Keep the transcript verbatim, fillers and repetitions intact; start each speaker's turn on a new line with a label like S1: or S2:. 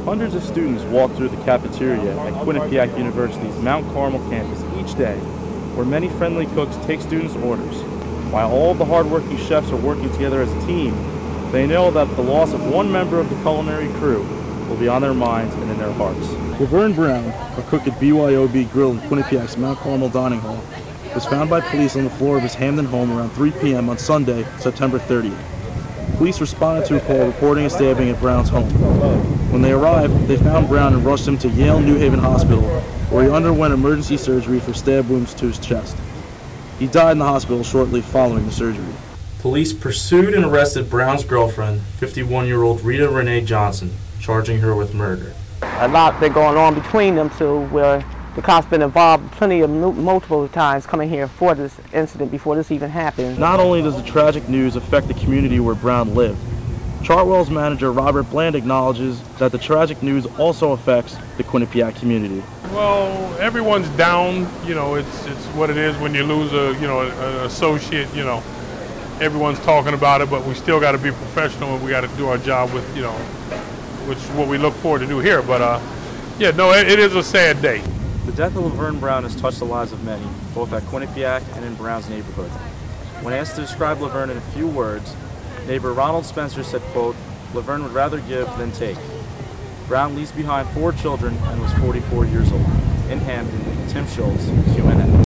S1: Hundreds of students walk through the cafeteria at Quinnipiac University's Mount Carmel campus each day, where many friendly cooks take students' orders. While all of the hardworking chefs are working together as a team, they know that the loss of one member of the culinary crew will be on their minds and in their hearts. Laverne Brown, a cook at B Y O B Grill in Quinnipiac's Mount Carmel Dining Hall, was found by police on the floor of his Hamden home around three p m on Sunday, September thirtieth. Police responded to a call reporting a stabbing at Brown's home. When they arrived, they found Brown and rushed him to Yale New Haven Hospital, where he underwent emergency surgery for stab wounds to his chest. He died in the hospital shortly following the surgery. Police pursued and arrested Brown's girlfriend, fifty-one-year-old Rita Renee Johnson, charging her with murder.
S2: A lot been going on between them two, where the cops been involved plenty of multiple times coming here for this incident before this even happened.
S1: Not only does the tragic news affect the community where Brown lived, Chartwell's manager Robert Bland acknowledges that the tragic news also affects the Quinnipiac community.
S3: Well, everyone's down. You know, it's it's what it is when you lose a you know an associate. You know, everyone's talking about it, but we still got to be professional and we got to do our job with you know, which is what we look forward to do here. But uh, yeah, no, it, it is a sad day.
S1: The death of Laverne Brown has touched the lives of many, both at Quinnipiac and in Brown's neighborhood. When asked to describe Laverne in a few words, neighbor Ronald Spencer said, quote, "Laverne would rather give than take." Brown leaves behind four children and was forty-four years old. In Hamden, Tim Schultz, Q N N.